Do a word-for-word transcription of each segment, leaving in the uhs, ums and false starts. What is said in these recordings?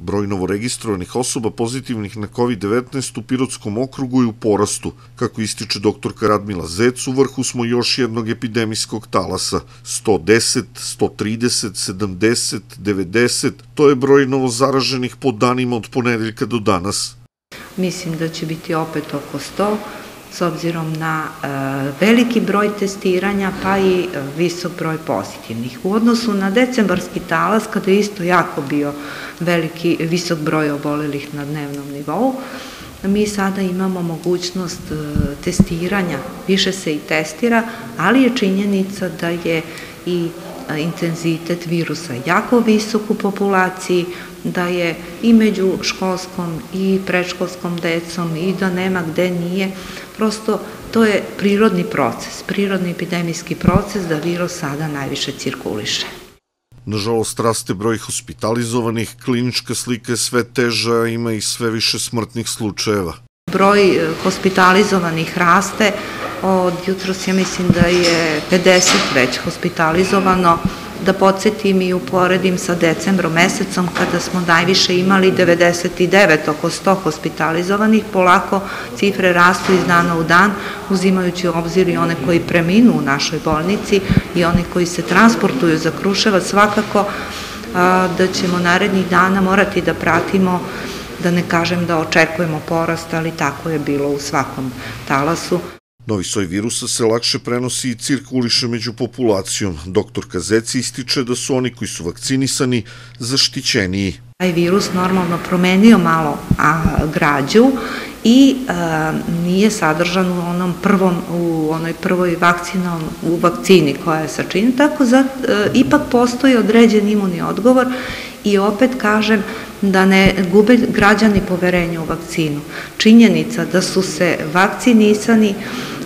Broj novoregistrovanih osoba pozitivnih na kovid devetnaest u Pirotskom okrugu je u porastu. Kako ističe doktorka Radmila Zec, u vrhu smo još jednog epidemijskog talasa. sto deset, sto trideset, sedamdeset, devedeset, to je broj novozaraženih po danima od ponedeljka do danas. Mislim da će biti opet oko sto, s obzirom na e, veliki broj testiranja, pa i visok broj pozitivnih. U odnosu na decembarski talas, kada je isto jako bio veliki, visok broj obolelih na dnevnom nivou, mi sada imamo mogućnost e, testiranja, više se i testira, ali je činjenica da je i intenzitet virusa jako visok u populaciji, da je i među školskom i predškolskom decom i da nema gde nije. Prosto to je prirodni proces, prirodni epidemijski proces da virus sada najviše cirkuliše. Nažalost, raste broj hospitalizovanih, klinička slika je sve teža, ima i sve više smrtnih slučajeva. Broj hospitalizovanih raste, od jutros ja mislim da je pedeset već hospitalizovano. Da podsjetim i uporedim sa decembrom mesecom kada smo najviše imali devedeset devet, oko sto hospitalizovanih, polako cifre rastu iz dana u dan, uzimajući u obzir i one koji preminu u našoj bolnici i one koji se transportuju za Kruševac. Svakako da ćemo narednih dana morati da pratimo, da ne kažem da očekujemo porast, ali tako je bilo u svakom talasu. Novi soj virusa se lakše prenosi i cirkuliše među populacijom. Doktorka Zec ističe da su oni koji su vakcinisani zaštićeniji. Taj virus normalno promenio malo građu i nije sadržan u onom prvom, u onoj prvoj u vakcini koja je sačinjena, tako da ipak postoji određen imunni odgovor i opet kažem da ne gube građani poverenje u vakcinu. Činjenica da su se vakcinisani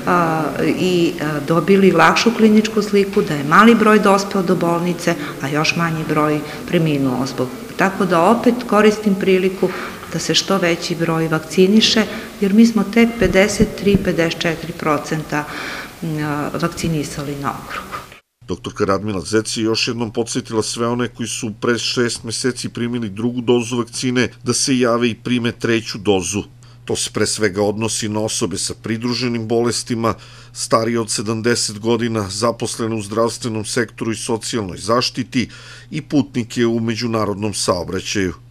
i dobili lakšu kliničku sliku, da je mali broj dospeo do bolnice, a još manji broj preminuo zbog. Tako da opet koristim priliku da se što veći broj vakciniše, jer mi smo tek pedeset tri do pedeset četiri procenta vakcinisali na okrugu. Doktorka Radmila Zec je još jednom podsjetila sve one koji su pre šest meseci primili drugu dozu vakcine da se jave i prime treću dozu. To se pre svega odnosi na osobe sa pridruženim bolestima, starije od sedamdeset godina, zaposlene u zdravstvenom sektoru i socijalnoj zaštiti i putnike u međunarodnom saobraćaju.